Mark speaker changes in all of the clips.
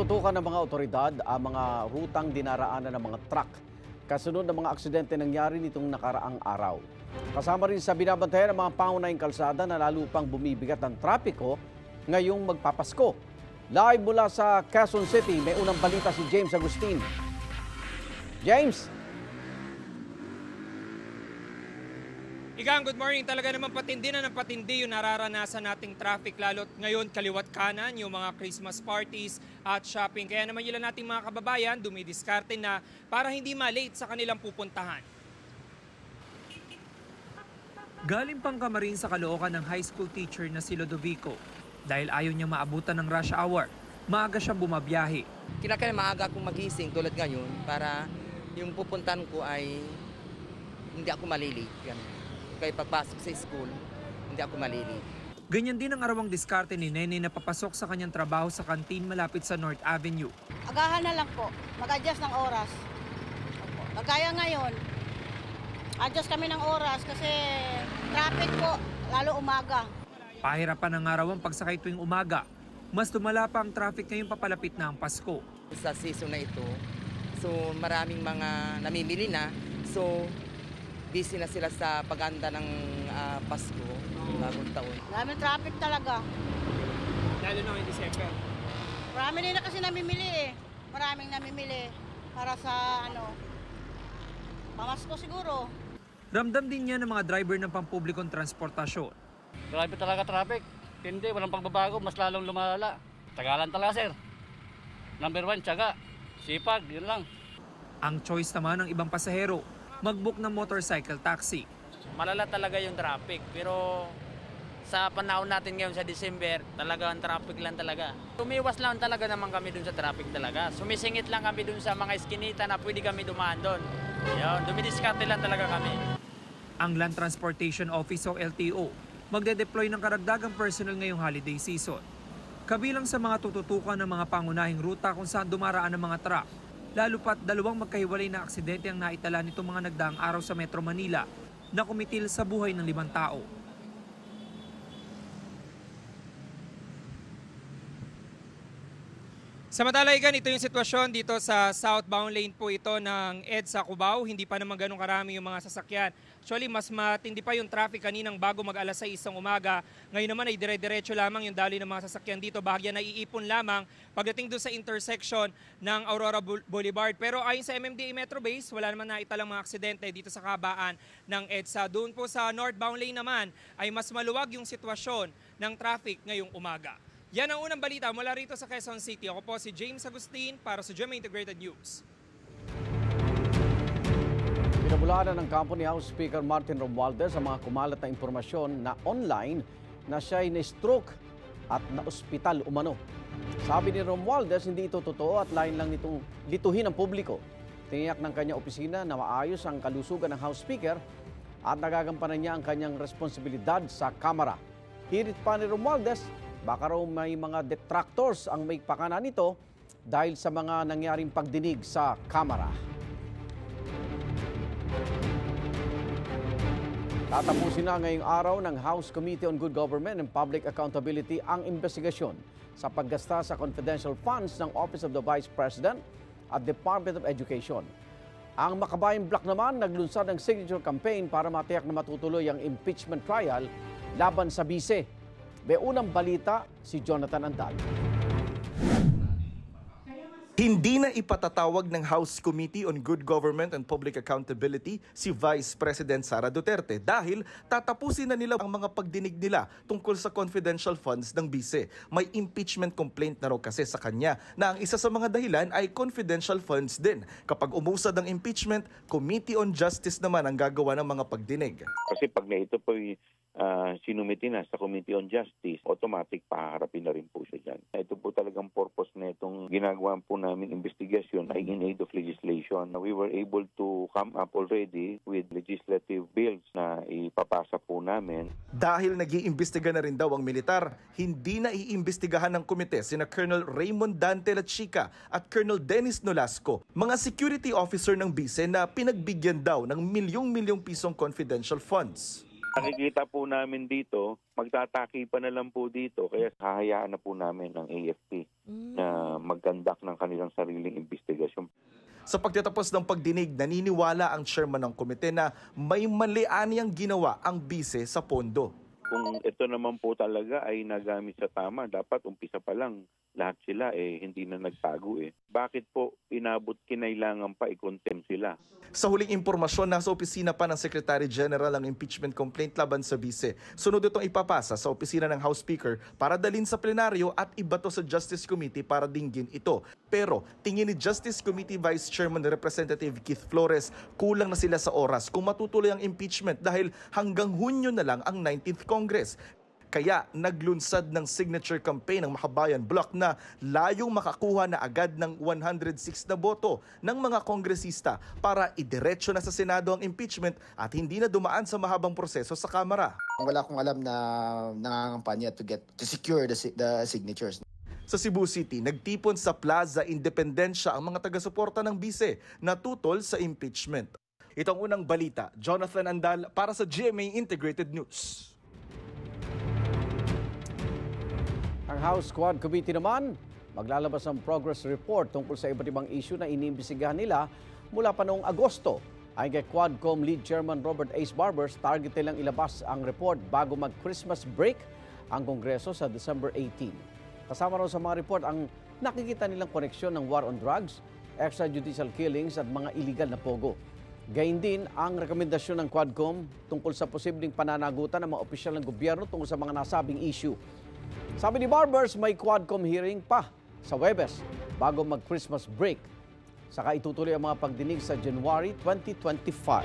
Speaker 1: Tinututukan ng mga otoridad ang mga rutang dinaraanan ng mga truck kasunod ng mga aksidente nangyari nitong nakaraang araw. Kasama rin sa binabantayan ng mga pangunahing kalsada na lalo pang bumibigat ang trapiko ngayong magpapasko. Live mula sa Quezon City, may unang balita si James Agustin. James!
Speaker 2: Igang, good morning. Talaga naman patindi na ng patindi yung nararanasan nating traffic, lalo't ngayon kaliwat kanan yung mga Christmas parties at shopping. Kaya naman ilan nating mga kababayan dumidiskarte na para hindi ma-late sa kanilang pupuntahan. Galing pang Kamarin sa Caloocan ng high school teacher na si Lodovico. Dahil ayaw niya maabutan ng rush hour, maaga siya bumabiyahe.
Speaker 3: Kinakailangan maaga akong magising tulad ngayon para yung pupuntahan ko ay hindi ako malilate. Kaya pagpasok sa school, hindi ako malilate.
Speaker 2: Ganyan din ang arawang diskarte ni Nene na papasok sa kanyang trabaho sa kantin malapit sa North Avenue.
Speaker 4: Agahan na lang po, mag-adjust ng oras. Kagaya ngayon, adjust kami ng oras kasi traffic po, lalo umaga.
Speaker 2: Pahirapan ng araw ang pagsakay tuwing umaga. Mas lumala pa ang traffic ngayong papalapit na ang Pasko.
Speaker 3: Sa season na ito, so maraming mga namimili na. So busy na sila sa paghanda ng Pasko, bagong taon.
Speaker 4: Maraming traffic talaga.
Speaker 2: Lalo na ngayong December.
Speaker 4: Marami din na kasi namimili eh. Maraming namimili para sa pamasko siguro.
Speaker 2: Ramdam din niya ng mga driver ng pampublikong transportasyon.
Speaker 5: Grabe talaga traffic. Hindi, walang pagbabago, mas lalong lumalala. Tagalan talaga, sir. Number 1, tiyaga. Sipag, yun lang.
Speaker 2: Ang choice naman ng ibang pasahero, mag-book ng motorcycle taxi.
Speaker 6: Malala talaga yung traffic, pero sa panahon natin ngayon sa December, talaga ang traffic lang talaga. Umiwas lang talaga naman kami dun sa traffic talaga. Sumisingit lang kami dun sa mga eskinita na pwede kami dumaan dun. Yun, dumidiskarte lang talaga kami.
Speaker 2: Ang Land Transportation Office o LTO, magde-deploy ng karagdagang personnel ngayong holiday season. Kabilang sa mga tututukan ng mga pangunahing ruta kung saan dumaraan ang mga truck. Lalo pat dalawang magkahiwalay na aksidente ang naitala nitong mga nagdaang araw sa Metro Manila na kumitil sa buhay ng 5 tao. Samantala, ito yung sitwasyon dito sa southbound lane po ito ng EDSA Cubao. Hindi pa naman ganun karami yung mga sasakyan. Actually, mas matindi pa yung traffic kaninang bago mag-alas 6 ng umaga. Ngayon naman ay dire-diretso lamang yung daloy ng mga sasakyan dito. Bahagya na iipon lamang pagdating doon sa intersection ng Aurora Boulevard. Pero ayon sa MMDA Metro Base, wala naman naitalang mga aksidente dito sa kabaan ng EDSA. Doon po sa northbound lane naman ay mas maluwag yung sitwasyon ng traffic ngayong umaga. Yan ang unang balita mula rito sa Quezon City. Ako po si James Agustin para sa GMA Integrated News.
Speaker 1: Pinabulaan ng kampo ni House Speaker Martin Romualdez ang mga kumalat na impormasyon na online na siya'y na-stroke at na-ospital umano. Sabi ni Romualdez, hindi ito totoo at lain lang nitong lituhin ang publiko. Tiniyak ng kanyang opisina na maayos ang kalusugan ng House Speaker at nagagampanan niya ang kanyang responsibilidad sa Kamara. Hirit pa ni Romualdez, baka raw may mga detractors ang may pakana nito dahil sa mga nangyaring pagdinig sa Kamara. Tatapusin na ngayong araw ng House Committee on Good Government and Public Accountability ang investigasyon sa paggasta sa confidential funds ng Office of the Vice President at Department of Education. Ang Makabayan Bloc naman naglunsad ng signature campaign para matiyak na matutuloy ang impeachment trial laban sa bise. May unang balita si Jonathan Andal.
Speaker 7: Hindi na ipatatawag ng House Committee on Good Government and Public Accountability si Vice President Sara Duterte dahil tatapusin na nila ang mga pagdinig nila tungkol sa confidential funds ng bise. May impeachment complaint na raw kasi sa kanya na ang isa sa mga dahilan ay confidential funds din. Kapag umusad ang impeachment, Committee on Justice naman ang gagawa ng mga pagdinig.
Speaker 8: Kasi pag na ito po sinumiti na sa Committee on Justice, automatic paharapin na rin po siya dyan. Ito po talagang purpose na itong ginagawa po namin investigasyon ay in aid of legislation. We were able to come up already with legislative bills na ipapasa po namin.
Speaker 7: Dahil nag-iimbestiga na rin daw ang militar, hindi na iimbestigahan ng komite sina Colonel Raymond Dante Lachica at Colonel Dennis Nolasco, mga security officer ng bise na pinagbigyan daw ng milyong-milyong pisong confidential funds.
Speaker 8: Nakikita po namin dito, magtataki pa na lang po dito, kaya hahayaan na po namin ang AFP na mag-conduct ng kanilang sariling investigasyon.
Speaker 7: Sa pagtatapos ng pagdinig, naniniwala ang chairman ng komite na may mali-anyang ginawa ang bise sa pondo.
Speaker 8: Kung ito naman po talaga ay nagamit sa tama, dapat umpisa pa lang lahat sila hindi na nagtago Bakit po inabot kinailangan pa i-contempt sila?
Speaker 7: Sa huling impormasyon, nasa opisina pa ng Secretary General ang impeachment complaint laban sa bise. Sunod itong ipapasa sa opisina ng House Speaker para dalhin sa plenaryo at ibato sa Justice Committee para dinggin ito. Pero tingin ni Justice Committee Vice Chairman Representative Keith Flores, kulang na sila sa oras kung matutuloy ang impeachment dahil hanggang Hunyo na lang ang 19th Congress. Kaya naglunsad ng signature campaign ng Makabayan Bloc na layong makakuha na agad ng 106 na boto ng mga kongresista para idiretso na sa Senado ang impeachment at hindi na dumaan sa mahabang proseso sa Kamara.
Speaker 9: Wala akong alam na nangangampanya to secure the signatures.
Speaker 7: Sa Cebu City, nagtipon sa Plaza Independencia ang mga taga-suporta ng bise na tutol sa impeachment. Ito ang unang balita. Jonathan Andal para sa GMA Integrated News.
Speaker 1: Ang House Quad Committee naman, maglalabas ng progress report tungkol sa iba't ibang issue na iniimbestigahan nila mula pa noong Agosto. Ayon kay Quadcom Lead Chairman Robert Ace Barbers, target nilang ilabas ang report bago mag-Christmas break ang Kongreso sa December 18. Kasama raw sa mga report ang nakikita nilang koneksyon ng war on drugs, extrajudicial killings at mga illegal na pogo. Gayun din ang rekomendasyon ng Quadcom tungkol sa posibleng pananagutan ng mga opisyal ng gobyerno tungkol sa mga nasabing issue. Sabi ni Barbers, may Quadcom hearing pa sa Huwebes bago mag-Christmas break. Saka itutuloy ang mga pagdinig sa January 2025.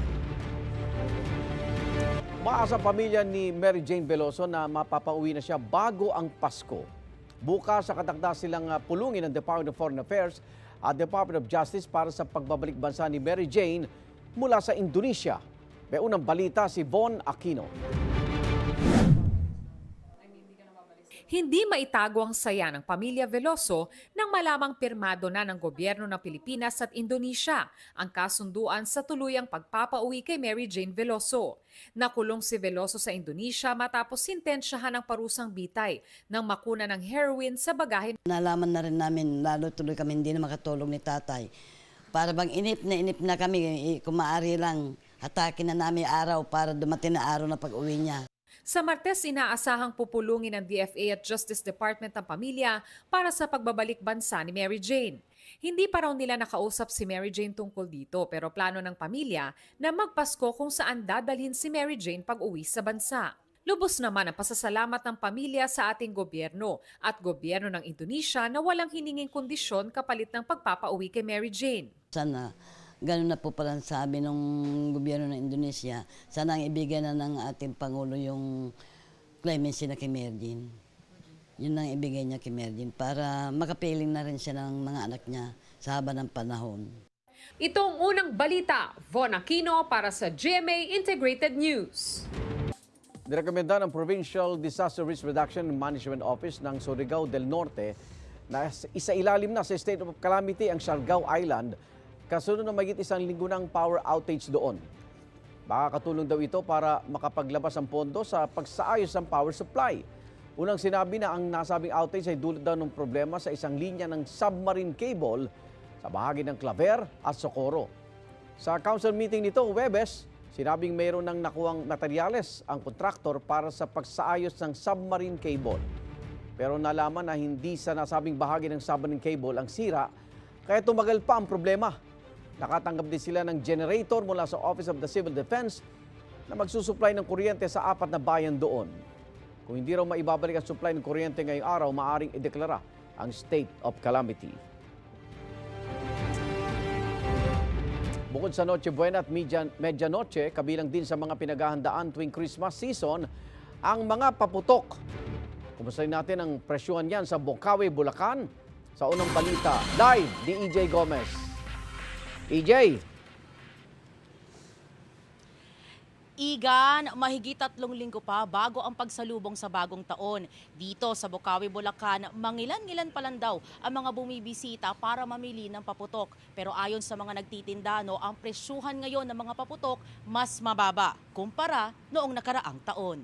Speaker 1: Umaasa ang pamilya ni Mary Jane Veloso na mapapauwi na siya bago ang Pasko. Bukas sa katakda silang pulungin ng Department of Foreign Affairs at Department of Justice para sa pagbabalik bansa ni Mary Jane mula sa Indonesia. May unang balita si Von Aquino.
Speaker 10: Hindi maitago ang saya ng pamilya Veloso nang malamang pirmado na ng gobyerno ng Pilipinas at Indonesia ang kasunduan sa tuluyang pagpapauwi kay Mary Jane Veloso. Nakulong si Veloso sa Indonesia matapos sintensyahan ng parusang bitay nang makuna ng heroin sa bagahe.
Speaker 11: Nalaman na rin namin, lalo tuloy kami hindi na makatulong ni tatay. Para bang inip na kami, kung maaari lang, hatakin na namin araw para dumating na araw na pag-uwi niya.
Speaker 10: Sa Martes, inaasahang pupulungin ng DFA at Justice Department ang pamilya para sa pagbabalik bansa ni Mary Jane. Hindi pa raw nila nakausap si Mary Jane tungkol dito pero plano ng pamilya na magpasko kung saan dadalhin si Mary Jane pag-uwi sa bansa. Lubos naman ang pasasalamat ng pamilya sa ating gobyerno at gobyerno ng Indonesia na walang hininging kondisyon kapalit ng pagpapauwi kay Mary Jane.
Speaker 11: Sana ganun na po pala sabi ng gobyerno ng Indonesia, sana ang ibigay na ng ating Pangulo yung clemency na kay Mary Jane. Yun ang ibigay niya kay Mary Jane para makapiling na rin siya ng mga anak niya sa haba ng panahon.
Speaker 10: Itong unang balita, Von Aquino para sa GMA Integrated News.
Speaker 1: Nirekomenda ng Provincial Disaster Risk Reduction and Management Office ng Surigao del Norte na isailalim na sa state of calamity ang Siargao Island kasunod ng mahigit isang linggo ng power outage doon. Makakatulong daw ito para makapaglabas ang pondo sa pagsaayos ng power supply. Unang sinabi na ang nasabing outage ay dulot daw ng problema sa isang linya ng submarine cable sa bahagi ng Claver at Socorro. Sa council meeting nito, Huwebes, sinabing mayroon ng nakuhang materyales ang kontraktor para sa pagsaayos ng submarine cable. Pero nalaman na hindi sa nasabing bahagi ng submarine cable ang sira, kaya tumagal pa ang problema. Nakatanggap din sila ng generator mula sa Office of the Civil Defense na magsusupply ng kuryente sa 4 na bayan doon. Kung hindi raw maibabalik ang supply ng kuryente ngayong araw, maaaring ideklara ang state of calamity. Bukod sa Noche Buena at Medianoche, kabilang din sa mga pinaghahandaan tuwing Christmas season, ang mga paputok. Kumustahin natin ang presyuhan yan sa Bocaue, Bulacan. Sa unang balita, live ni EJ Gomez. EJ.
Speaker 12: Igan, mahigit 3 linggo pa bago ang pagsalubong sa bagong taon. Dito sa Bocaue, Bulacan, mangilan-ngilan pa lang daw ang mga bumibisita para mamili ng paputok. Pero ayon sa mga nagtitinda, ang presyuhan ngayon ng mga paputok mas mababa kumpara noong nakaraang taon.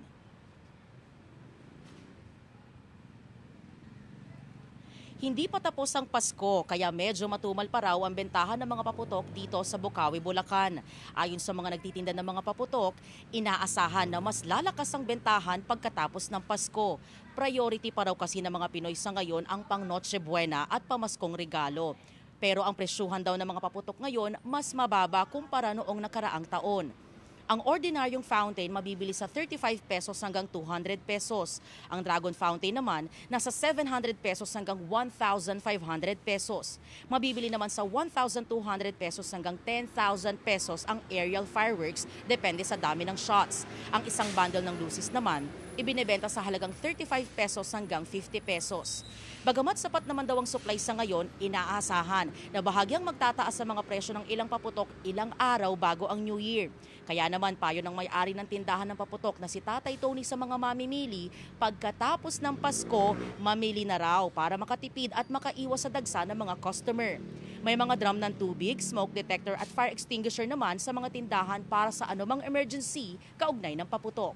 Speaker 12: Hindi pa tapos ang Pasko kaya medyo matumal pa raw ang bentahan ng mga paputok dito sa Bocaue, Bulacan. Ayon sa mga nagtitinda ng mga paputok, inaasahan na mas lalakas ang bentahan pagkatapos ng Pasko. Priority pa raw kasi ng mga Pinoy sa ngayon ang pang Noche Buena at pamaskong regalo. Pero ang presyuhan daw ng mga paputok ngayon mas mababa kumpara noong nakaraang taon. Ang ordinaryong fountain mabibili sa 35 pesos hanggang 200 pesos. Ang Dragon Fountain naman nasa 700 pesos hanggang 1,500 pesos. Mabibili naman sa 1,200 pesos hanggang 10,000 pesos ang aerial fireworks depende sa dami ng shots. Ang isang bundle ng lucis naman ibinebenta sa halagang 35 pesos hanggang 50 pesos. Bagamat sapat naman daw ang supply sa ngayon, inaasahan na bahagyang magtataas sa mga presyo ng ilang paputok ilang araw bago ang New Year. Kaya naman payo ng may-ari ng tindahan ng paputok na si Tatay Tony sa mga mamimili, pagkatapos ng Pasko, mamili na raw para makatipid at makaiwas sa dagsa ng mga customer. May mga drum ng tubig, smoke detector at fire extinguisher naman sa mga tindahan para sa anumang emergency kaugnay ng paputok.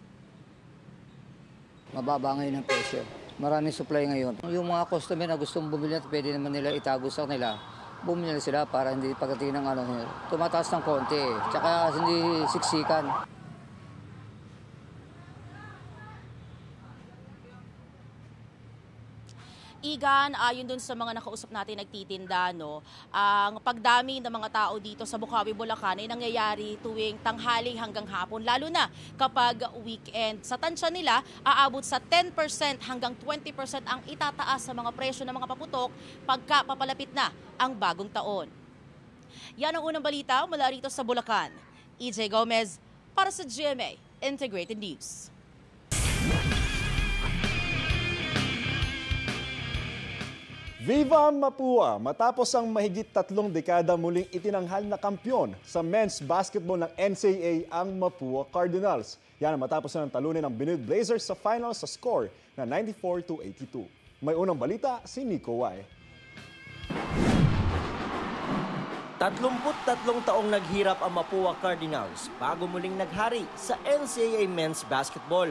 Speaker 13: Mababa ngayon ang presyo. Maraming supply ngayon. Yung mga customer na gustong bumili at pwede naman nila itago sa kanila, bumili sila para hindi pagdating ng tumataas ng konti. Tsaka hindi siksikan.
Speaker 12: Igan, ayon dun sa mga nakausap natin nagtitinda, ang pagdami ng mga tao dito sa Bocaue, Bulacan ay nangyayari tuwing tanghali hanggang hapon, lalo na kapag weekend. Sa tansya nila, aabot sa 10% hanggang 20% ang itataas sa mga presyo ng mga paputok pagka papalapit na ang bagong taon. Yan ang unang balita mula rito sa Bulacan. EJ Gomez para sa GMA Integrated News.
Speaker 14: Viva Mapua! Matapos ang mahigit 3 dekada muling itinanghal na kampyon sa men's basketball ng NCAA ang Mapua Cardinals. Yan matapos na ng talunin ng Benilde Blazers sa finals sa score na 94-82. May unang balita si Nico Y.
Speaker 15: 33 taong naghirap ang Mapua Cardinals bago muling naghari sa NCAA men's basketball.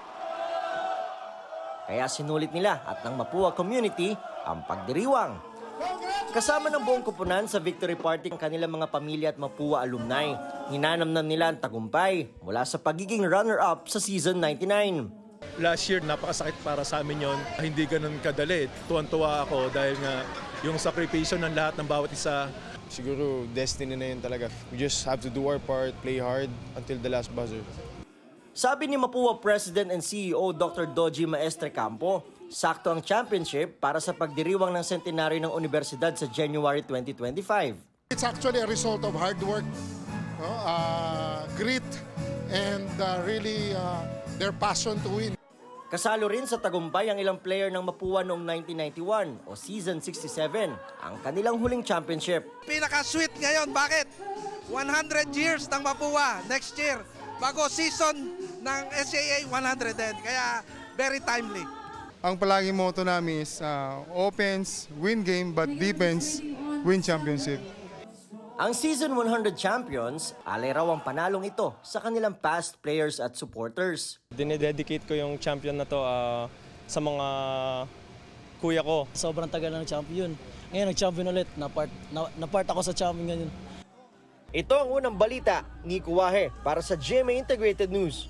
Speaker 15: Kaya sinulit nila at ng Mapua community ang pagdiriwang. Kasama ng buong kupunan sa victory party ang kanilang mga pamilya at Mapua alumni. Hinanamnam nila ang tagumpay mula sa pagiging runner-up sa season 99.
Speaker 16: Last year, napakasakit para sa amin yon. Hindi ganun kadali. Tuwan-tuwa ako dahil nga yung sakripisyo ng lahat ng bawat isa.
Speaker 17: Siguro destiny na yun talaga. We just have to do our part, play hard until the last buzzer.
Speaker 15: Sabi ni Mapua President and CEO Dr. Doji Maestre Campo, sakto ang championship para sa pagdiriwang ng sentenaryo ng universidad sa January 2025.
Speaker 18: It's actually a result of hard work, grit, and really their passion to win.
Speaker 15: Kasalo rin sa tagumpay ang ilang player ng Mapua noong 1991 o season 67, ang kanilang huling championship.
Speaker 19: Pinaka-sweet ngayon, bakit? 100 years ng Mapua next year. Bago season ng NCAA 100 din, kaya very timely.
Speaker 20: Ang palaging motto namin is offense, win game, but defense, win championship.
Speaker 15: Ang season 100 champions, alay raw ang panalong ito sa kanilang past players at supporters.
Speaker 21: Dinededicate ko yung champion na to sa mga kuya ko.
Speaker 22: Sobrang tagal na ng champion. Ngayon nag-champion ulit, na part ako sa champion ngayon.
Speaker 15: Ito ang unang balita, Nico Wahe, para sa GMA Integrated News.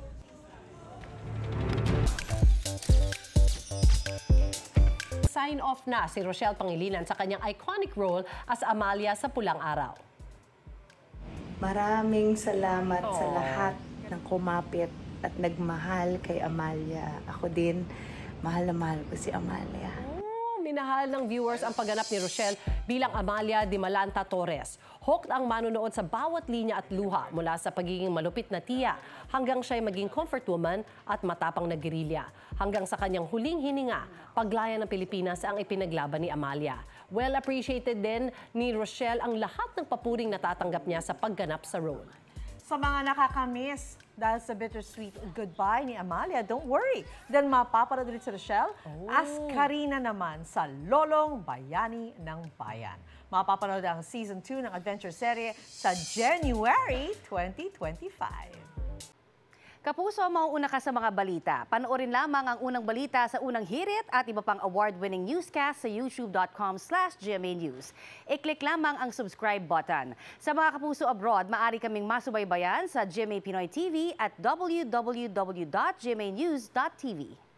Speaker 23: Sign off na si Rochelle Pangilinan sa kanyang iconic role as Amalia sa Pulang Araw.
Speaker 24: Maraming salamat sa lahat ng kumapit at nagmahal kay Amalia. Ako din, mahal na mahal ko si Amalia.
Speaker 23: Minahal ng viewers ang pagganap ni Rochelle bilang Amalia de Malanta Torres. Hooked ang manonood sa bawat linya at luha mula sa pagiging malupit na tiya hanggang siya'y maging comfort woman at matapang na gerilya. Hanggang sa kanyang huling hininga, paglaya ng Pilipinas ang ipinaglaban ni Amalia. Well appreciated din ni Rochelle ang lahat ng papuring natatanggap niya sa pagganap sa role.
Speaker 3: sa mga nakakamiss dahil sa bittersweet goodbye ni Amalia, don't worry. Dahil mapapanood rin si Rochelle as Karina naman sa Lolong Bayani ng Bayan. Mapapanood ang Season 2 ng adventure serye sa January 2025.
Speaker 4: Kapuso, mauuna ka sa mga balita. Panoorin lamang ang unang balita sa unang hirit at iba pang award-winning newscast sa youtube.com/GMA News. I-click lamang ang subscribe button. Sa mga kapuso abroad, maaari kaming masubaybayan sa GMA Pinoy TV at www.gmanews.tv.